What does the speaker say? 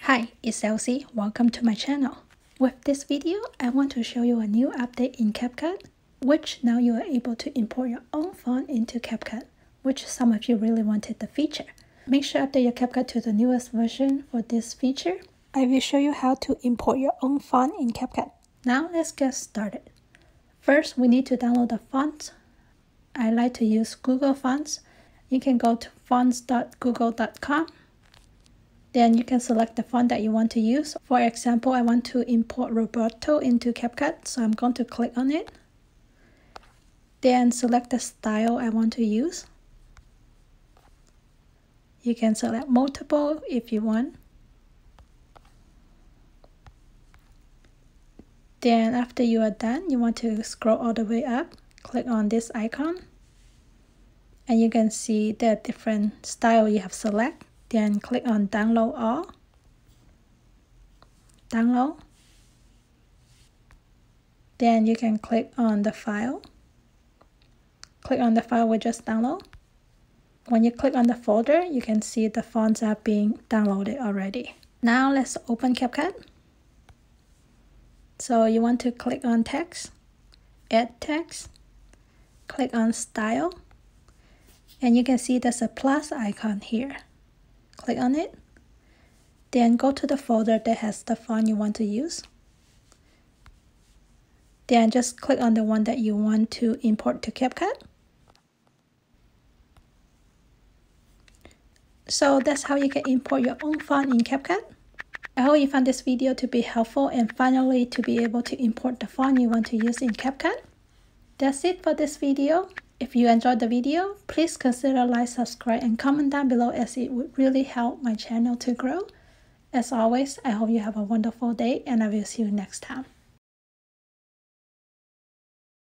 Hi, it's Elsie. Welcome to my channel. With this video, I want to show you a new update in CapCut, which now you are able to import your own font into CapCut, which some of you really wanted the feature. Make sure to update your CapCut to the newest version for this feature. I will show you how to import your own font in CapCut. Now let's get started. First, we need to download the font. I like to use Google Fonts. You can go to fonts.google.com. Then you can select the font that you want to use. For example, I want to import Roberto into CapCut, so I'm going to click on it. Then select the style I want to use. You can select multiple if you want. Then after you are done, you want to scroll all the way up, click on this icon. And you can see the different style you have select. Then click on download all. Download. Then you can click on the file. Click on the file we just downloaded. When you click on the folder, you can see the fonts are being downloaded already. Now let's open CapCut. So you want to click on text, add text, click on style, and you can see there's a plus icon here. Click on it, then go to the folder that has the font you want to use. Then just click on the one that you want to import to CapCut. So that's how you can import your own font in CapCut. I hope you found this video to be helpful and finally to be able to import the font you want to use in CapCut. That's it for this video. If you enjoyed the video, please consider like, subscribe, and comment down below as it would really help my channel to grow. As always, I hope you have a wonderful day and I will see you next time.